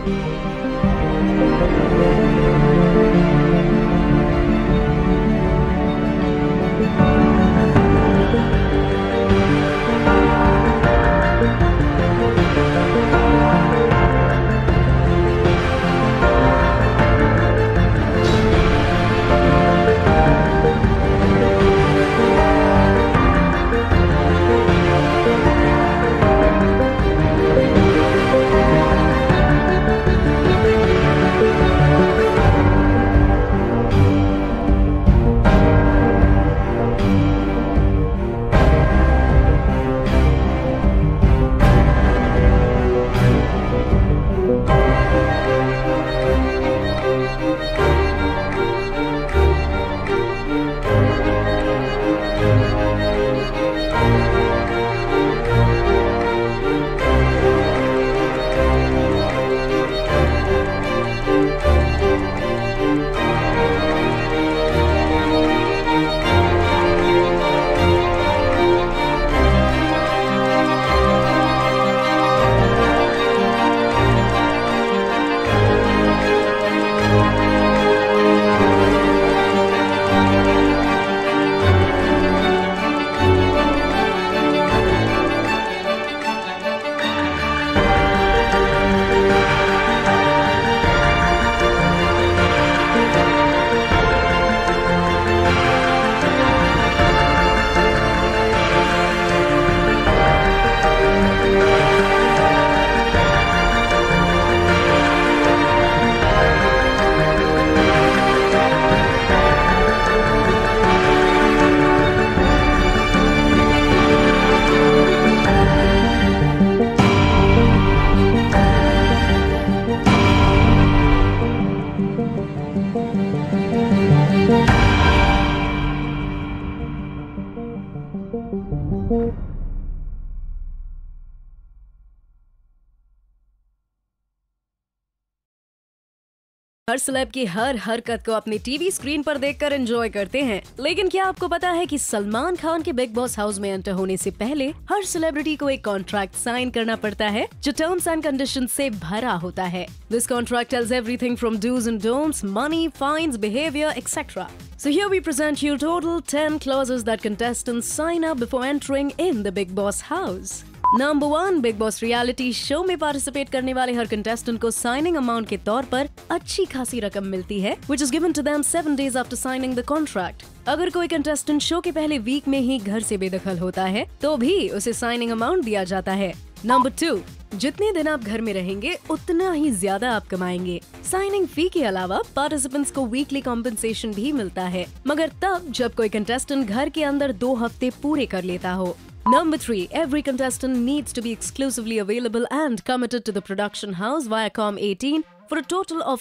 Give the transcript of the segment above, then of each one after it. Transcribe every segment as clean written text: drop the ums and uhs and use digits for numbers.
हर celeb की हर हरकत को अपनी टीवी स्क्रीन पर देखकर एंजॉय करते हैं, लेकिन क्या आपको पता है कि सलमान खान के बिग बॉस हाउस में एंटर होने से पहले हर सेलिब्रिटी को एक कॉन्ट्रैक्ट साइन करना पड़ता है जो टर्म्स एंड कंडीशंस से भरा होता है। This contract tells everything from dos and don'ts, money, fines, behaviour, etcetera. So here we present you total 10 clauses that contestants sign up before entering in the Big Boss house. Number 1, Bigg Boss reality show में participate करने वाले हर contestant को signing amount के तौर पर अच्छी खासी रकम मिलती है, which is given to them 7 days after signing the contract. अगर कोई कंटेस्टेंट शो के पहले वीक में ही घर से बेदखल होता है तो भी उसे साइनिंग अमाउंट दिया जाता है। Number 2, जितने दिन आप घर में रहेंगे उतना ही ज्यादा आप कमाएंगे। साइनिंग फी के अलावा पार्टिसिपेंट्स को वीकली कॉम्पेंसेशन भी मिलता है, मगर तब जब कोई कंटेस्टेंट घर के अंदर 2 हफ्ते पूरे कर लेता हो। Number 3, every contestant needs to be exclusively available and committed to the production house Viacom 18 for a total of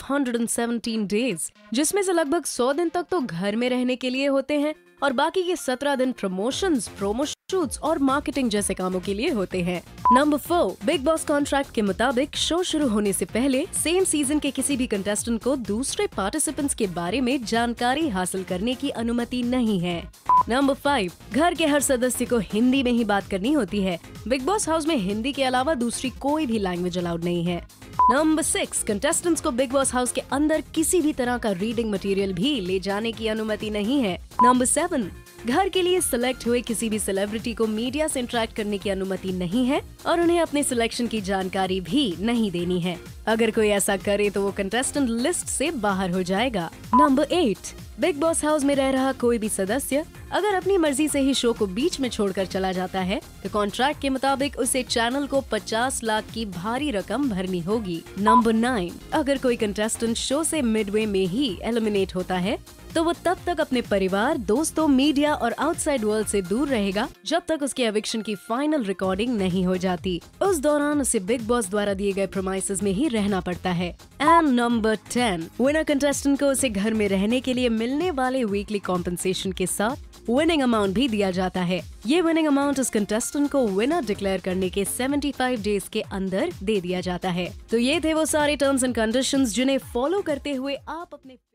117 days, जिसमें से लगभग 100 दिन तक तो घर में रहने के लिए होते हैं और बाकी के 17 दिन प्रमोशंस, प्रोमो शूट्स और मार्केटिंग जैसे कामों के लिए होते हैं। Number 4, बिग बॉस कॉन्ट्रैक्ट के मुताबिक शो शुरू होने से पहले सेम सीजन के किसी भी कंटेस्टेंट को दूसरे पार्टिसिपेंट्स के बारे में जानकारी हासिल करने की अनुमति नहीं है। Number 5, घर के हर सदस्य को हिंदी में ही बात करनी होती है। बिग बॉस हाउस में हिंदी के अलावा दूसरी कोई भी लैंग्वेज अलाउड नहीं है। Number 6, कंटेस्टेंट्स को बिग बॉस हाउस के अंदर किसी भी तरह का रीडिंग मटेरियल भी ले जाने की अनुमति नहीं है। Number 7, घर के लिए सिलेक्ट हुए किसी भी सेलिब्रिटी को मीडिया से इंटरेक्ट करने की अनुमति नहीं है और उन्हें अपने सिलेक्शन की जानकारी भी नहीं देनी है। अगर कोई ऐसा करे तो वो कंटेस्टेंट लिस्ट से बाहर हो जाएगा। Number 8, बिग बॉस हाउस में रह रहा कोई भी सदस्य अगर अपनी मर्जी से ही शो को बीच में छोड़कर चला जाता है तो कॉन्ट्रैक्ट के मुताबिक उसे चैनल को 50 लाख की भारी रकम भरनी होगी। Number 9, अगर कोई कंटेस्टेंट शो से मिडवे में ही एलिमिनेट होता है तो वो तब तक अपने परिवार, दोस्तों, मीडिया और आउटसाइड वर्ल्ड से दूर रहेगा जब तक उसके एविक्शन की फाइनल रिकॉर्डिंग नहीं हो जाती। उस दौरान उसे बिग बॉस द्वारा दिए गए प्रोमाइसेस में ही रहना पड़ता है। एंड नंबर 10, विनर कंटेस्टेंट को उसे घर में रहने के लिए मिलने वाले वीकली कॉम्पेंसेशन के साथ विनिंग अमाउंट भी दिया जाता है। ये विनिंग अमाउंट उस कंटेस्टेंट को विनर डिक्लेयर करने के 75 डेज के अंदर दे दिया जाता है। तो ये थे वो सारे टर्म्स एंड कंडीशंस जिन्हें फॉलो करते हुए आप अपने